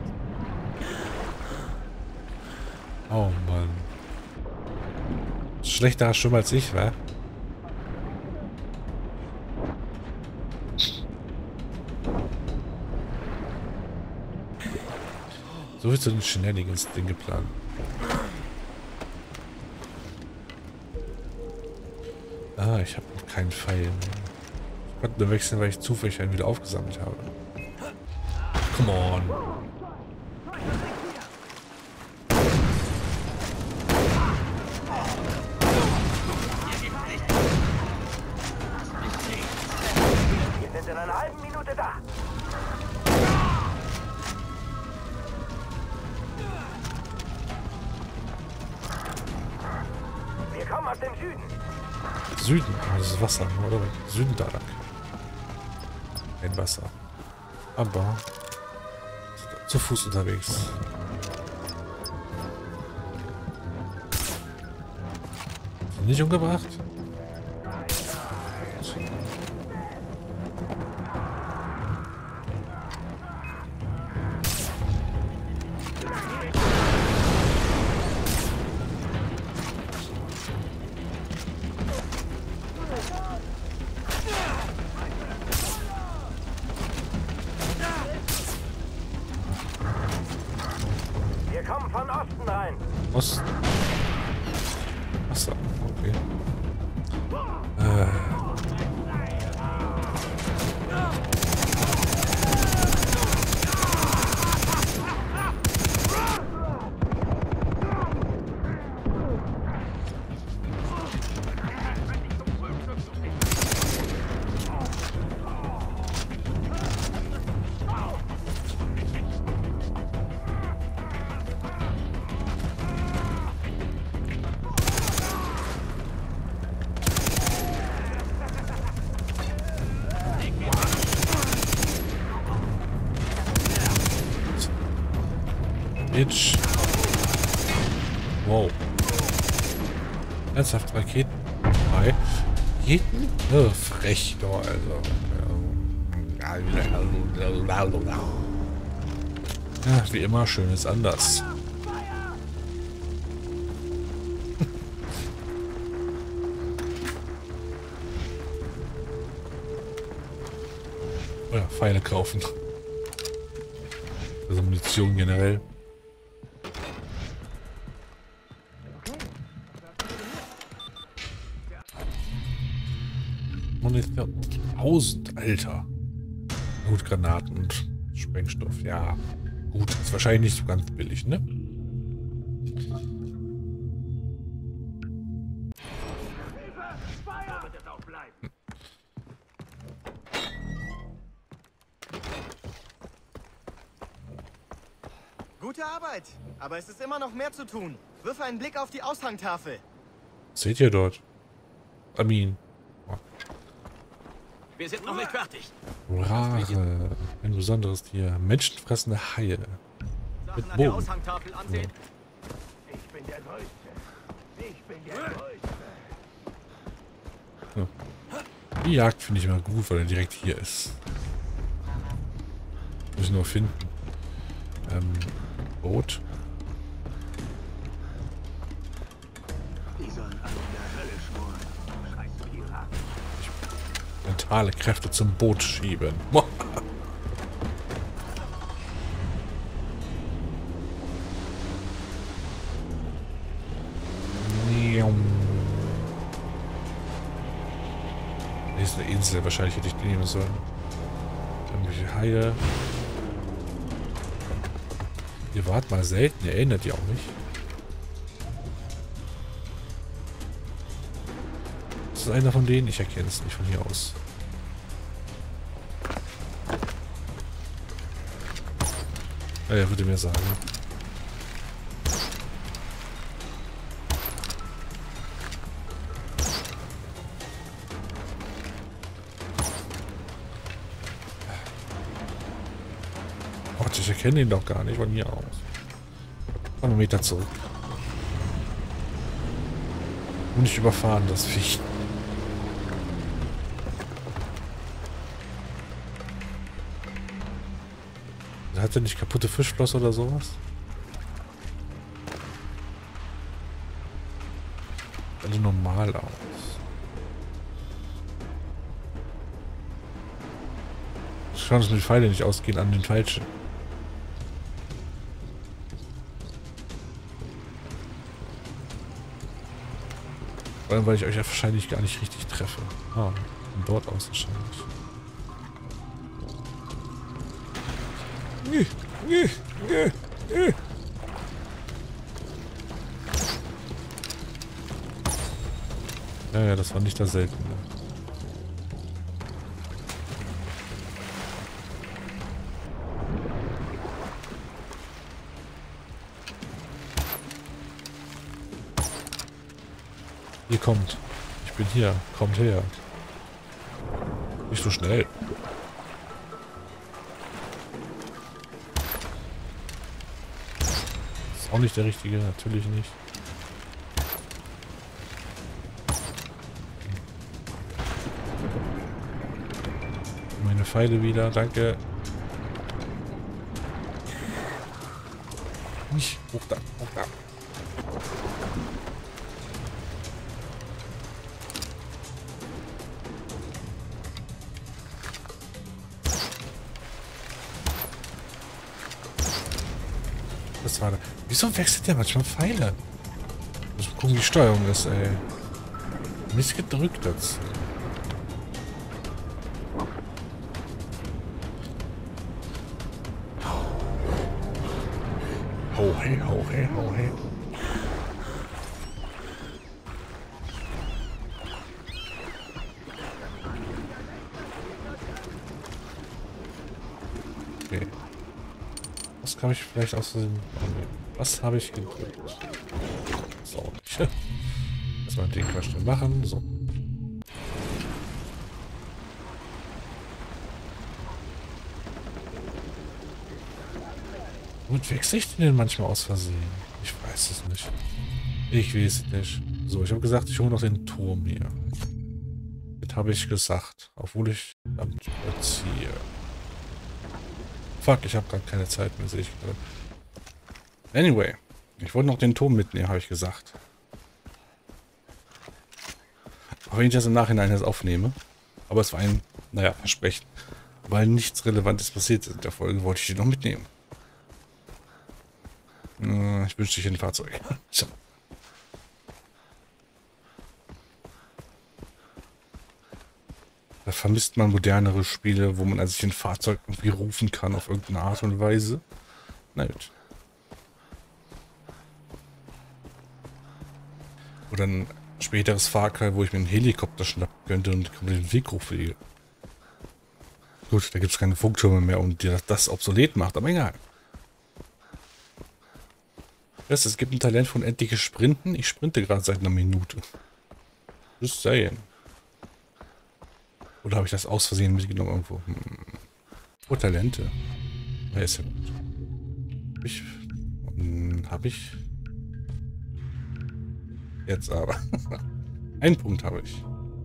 Oh Mann. Schlechter schon als ich, wa? So ist so ein Shenanigans-Ding geplant. Ah, ich habe noch keinen Pfeil mehr. Ich konnte nur wechseln, weil ich zufällig einen wieder aufgesammelt habe. Come on. Wir sind in einer halben Minute da. Wir kommen aus dem Süden. Süden, oh, das ist Wasser, oder? Süden da lang. Kein Wasser. Aber zu Fuß unterwegs. Sind nicht umgebracht? Wir kommen von Osten rein. Osten. Wasser. Okay. Bitch. Wow. Ernsthaft Raketen? Hi. Raketen? Oh, frech doch, also. Ja, wie immer, schön ist anders. Oder Pfeile kaufen. Also Munition generell. Munition. 1000, Alter. Gut, Granaten und Sprengstoff. Ja, gut. Ist wahrscheinlich nicht so ganz billig, ne? Gute Arbeit, aber es ist immer noch mehr zu tun. Wirf einen Blick auf die Aushangtafel. Was seht ihr dort? Amin. Wir sind noch nicht fertig. Rache. Ein besonderes Tier. Menschenfressende Haie. Sachen Mit an der Bogen. Aushangtafel ansehen. Ich bin der Größte. Ich bin der Größte. Die Jagd finde ich immer gut, weil er direkt hier ist. Muss ich nur finden. Boot. Die sollen alle in der Hölle schmoren. Scheiß Piraten. Mentale Kräfte zum Boot schieben. Hier ist eine Insel, wahrscheinlich hätte ich die nehmen sollen. Irgendwelche Haie. Ihr wart mal selten, ihr erinnert ihr auch nicht. Das ist einer von denen, ich erkenne es nicht von hier aus. Ja, er würde mir sagen. Gott, ich erkenne ihn doch gar nicht von hier aus. Einen Meter zurück. Und nicht überfahren, das Viech. Hat er nicht kaputte Fischflosse oder sowas? Alle normal aus. Schauen, dass mir die Pfeile nicht ausgehen an den falschen. Vor allem, weil ich euch ja wahrscheinlich gar nicht richtig treffe. Ah, von dort aus wahrscheinlich. Ja, das war nicht das Seltene. Ihr kommt. Ich bin hier. Kommt her. Nicht so schnell. Ist auch nicht der richtige, natürlich nicht. Meine Pfeile wieder, danke. Nicht hoch da, hoch da. Das war da. Wieso wechselt der manchmal Pfeile? Gucken, wie die Steuerung ist, ey. Nicht gedrückt dazu. Ho, hey, ho, hey, ho, hey. Okay. Was kann ich vielleicht aus dem... Was habe ich gedrückt? So, nicht. Erstmal den Quatsch machen. So. Womit wechsle ich denn manchmal aus Versehen? Ich weiß es nicht. Ich weiß es nicht. So, ich habe gesagt, ich hole noch den Turm hier. Das habe ich gesagt. Obwohl ich damit überziehe. Fuck, ich habe gerade keine Zeit mehr, sehe ich gerade. Anyway. Ich wollte noch den Turm mitnehmen, habe ich gesagt. Auch wenn ich das im Nachhinein jetzt aufnehme. Aber es war ein, naja, Versprechen. Weil nichts Relevantes passiert ist in der Folge, wollte ich die noch mitnehmen. Ich wünschte, ich hätte ein Fahrzeug. So. Da vermisst man modernere Spiele, wo man also sich ein Fahrzeug irgendwie rufen kann auf irgendeine Art und Weise. Na gut. Oder ein späteres Far Cry, wo ich mir einen Helikopter schnappen könnte und den Weg hochfliege. Gut, da gibt es keine Funktürme mehr und das obsolet macht, aber egal. Es gibt ein Talent von endliches Sprinten. Ich sprinte gerade seit einer Minute. Just saying. Oder habe ich das aus Versehen mitgenommen irgendwo? Oh, Talente. Wer ist denn? Habe ich? Jetzt aber. Einen Punkt habe ich.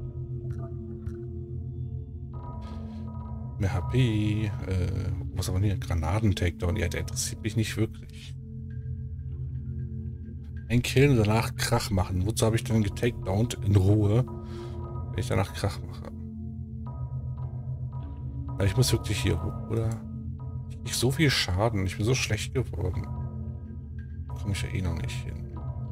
Mehr HP. Was aber nicht? Granaten-Takedown. Ja, der interessiert mich nicht wirklich. Ein Kill und danach Krach machen. Wozu habe ich dann getakedownt in Ruhe, wenn ich danach Krach mache? Aber ich muss wirklich hier hoch, oder? Nicht so viel Schaden. Ich bin so schlecht geworden. Komme ich ja eh noch nicht hin.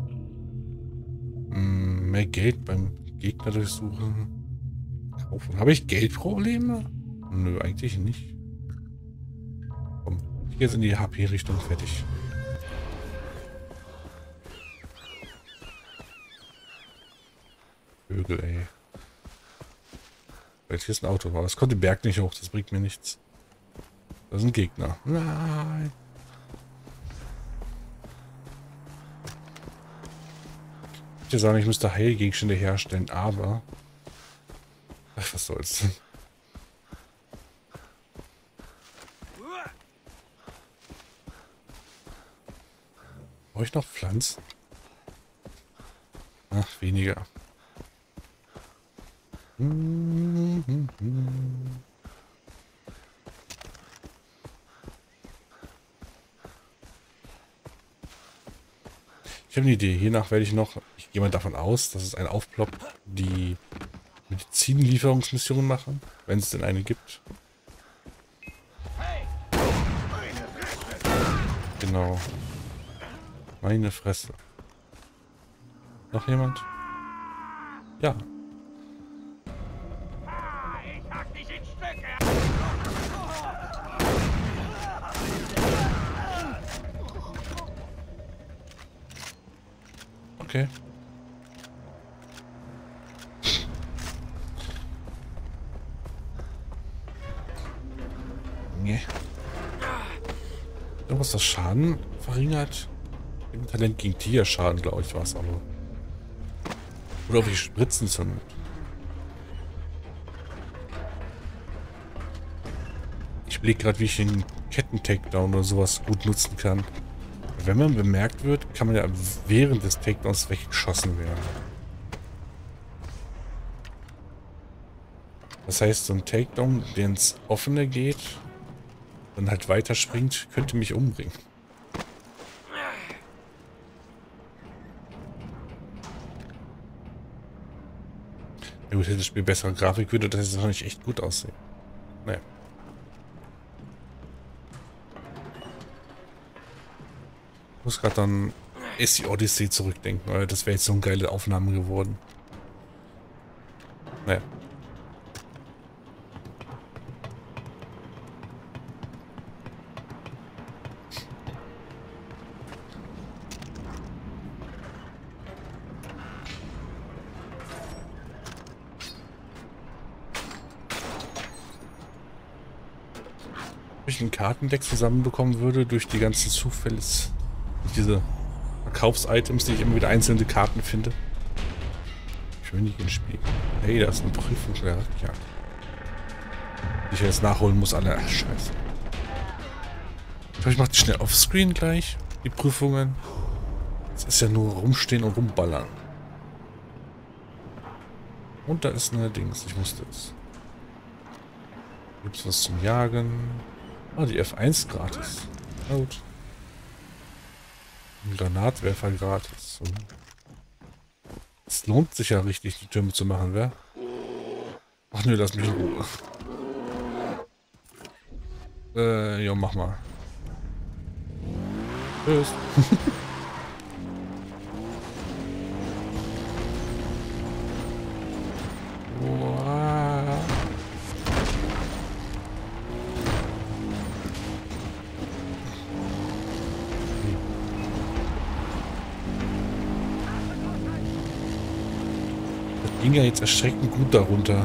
Mehr Geld beim Gegner durchsuchen. Kaufen. Habe ich Geldprobleme? Nö, eigentlich nicht. Komm, ich gehe jetzt in die HP-Richtung, fertig. Vögel, ey. Weil hier ist ein Auto, aber das konnte den Berg nicht hoch, das bringt mir nichts. Das ist ein Gegner. Nein. Ich würde sagen, ich müsste Heilgegenstände herstellen, aber... Ach, was soll's. Brauche ich noch Pflanzen? Ach, weniger. Ich habe eine Idee. Hiernach werde ich noch, ich gehe mal davon aus, dass es einen Aufplopp, die Medizinlieferungsmission machen, wenn es denn eine gibt. Genau. Meine Fresse. Noch jemand? Ja. Ich hack dich in Stücke! Okay. Nee. Irgendwas, das Schaden verringert? Ein Talent gegen Tierschaden, glaube ich, war es aber. Oder auf die Spritzen zur Not. Ich überlege gerade, wie ich den Ketten-Takedown oder sowas gut nutzen kann. Wenn man bemerkt wird, kann man ja während des Takedowns weggeschossen werden. Das heißt, so ein Takedown, der ins Offene geht, dann halt weiterspringt, könnte mich umbringen. Ja gut, hätte das Spiel bessere Grafik, würde das jetzt noch nicht echt gut aussehen. Naja. Ich muss gerade dann ist die Odyssey zurückdenken. Oder das wäre jetzt so eine geile Aufnahme geworden. Naja. Wenn ich ein Kartendeck zusammenbekommen würde durch die ganzen Zufälle, diese Verkaufsitems, die ich immer wieder einzelne Karten finde. Königinspiel. Hey, da ist eine Prüfung. Ja, die ich jetzt nachholen muss, alle. Ach, scheiße. Ich glaube, ich mache die schnell offscreen gleich. Die Prüfungen. Das ist ja nur rumstehen und rumballern. Und da ist eine Dings. Ich musste es. Gibt es was zum Jagen? Ah, die F1 gratis. Na gut. Ein Granatwerfer gratis. So. Es lohnt sich ja richtig, die Türme zu machen, wer? Ach nö, lass mich in Ruhe. Ja, mach mal. Tschüss. Ging ja jetzt erschreckend gut darunter.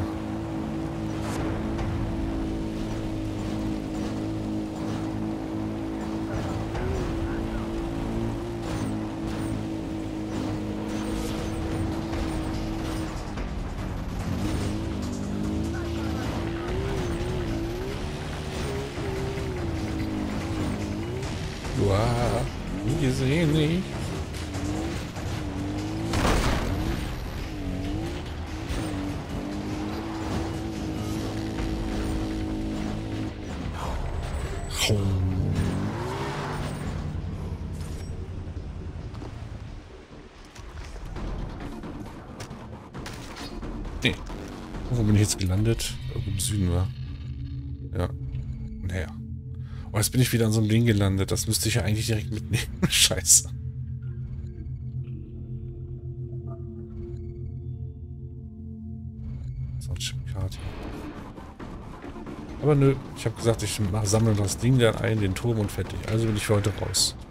Wow, nie gesehen, nicht. Nee. Wo bin ich jetzt gelandet? Irgendwo im Süden war. Ja. Naja. Oh, jetzt bin ich wieder an so einem Ding gelandet. Das müsste ich ja eigentlich direkt mitnehmen. Scheiße. So ein Chipkarte. Aber nö, ich habe gesagt, ich sammle das Ding dann ein, den Turm und fertig. Also bin ich für heute raus.